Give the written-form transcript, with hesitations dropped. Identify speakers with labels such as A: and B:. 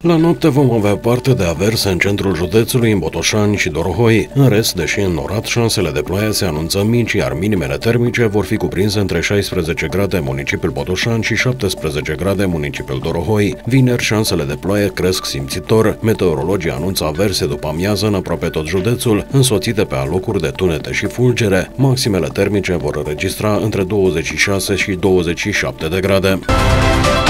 A: La noapte vom avea parte de averse în centrul județului, în Botoșani și Dorohoi. În rest, deși înnorat, șansele de ploaie se anunță mici, iar minimele termice vor fi cuprinse între 16 grade în municipiul Botoșani și 17 grade în municipiul Dorohoi. Vineri, șansele de ploaie cresc simțitor. Meteorologii anunță averse după amiază în aproape tot județul, însoțite pe alocuri de tunete și fulgere. Maximele termice vor înregistra între 26 și 27 de grade.